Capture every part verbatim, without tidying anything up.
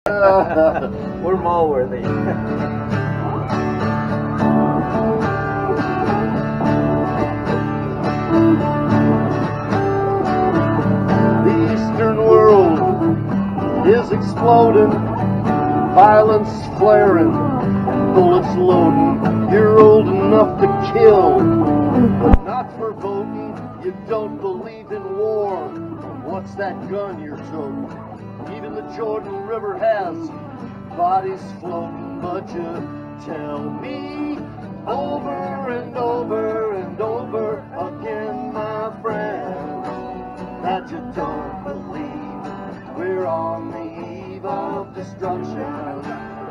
We're Mallworthy. The Eastern world is exploding, violence flaring, bullets loading. You're old enough to kill, but not for voting. You don't believe in war. What's that gun you're toting? Even the Jordan River has bodies floating, but you tell me over and over and over again, my friend, that you don't believe we're on the eve of destruction.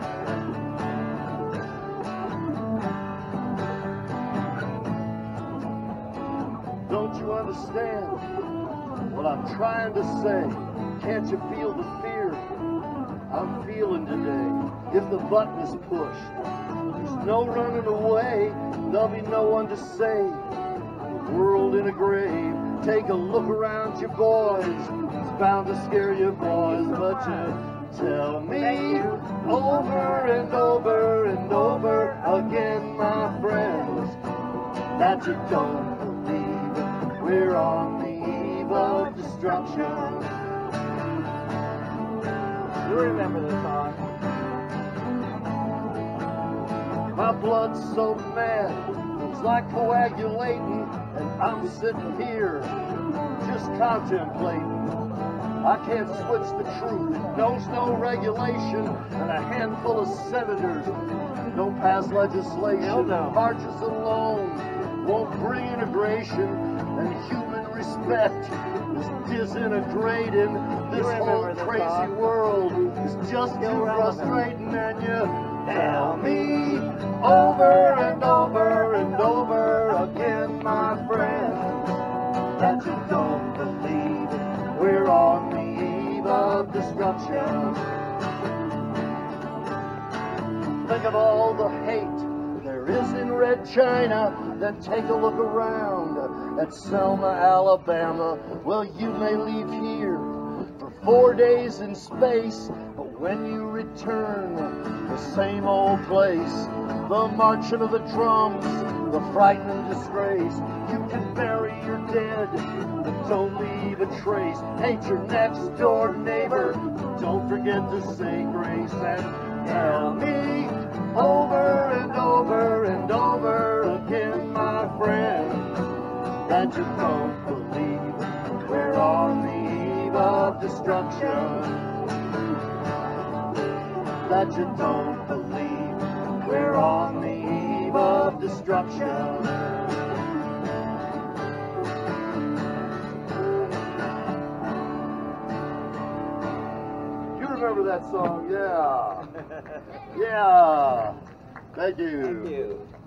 Don't you understand what I'm trying to say? Can't you feel the fear I'm feeling today? If the button is pushed, there's no running away. There'll be no one to save the world in a grave. Take a look around you, boys. It's bound to scare you, boys. But you tell me over and over and over again, my friends, that you don't believe we're on the eve of destruction. You remember this song? My blood's so mad, it's like coagulating, and I'm sitting here just contemplating. I can't switch the truth, it knows no regulation, and a handful of senators don't pass legislation. Hell no. Marches alone won't bring integration, and human respect is disintegrating. This whole this crazy song. world is just too Still relevant. frustrating, and you tell me over and over and over again, my friend, that you don't believe we're on the eve of destruction. Think of all the hate there is in Red China, then take a look around at Selma, Alabama. Well, you may leave here for four days in space, but when you return, the same old place, the marching of the drums, the frightening disgrace. You can bury your dead, but don't leave a trace. Hate your next door neighbor, don't forget to say grace, and tell me over and over and over again, my friend, that you don't believe we're on the eve of destruction. That you don't believe we're on the eve of destruction. You remember that song? Yeah. Yeah. Thank you. Thank you.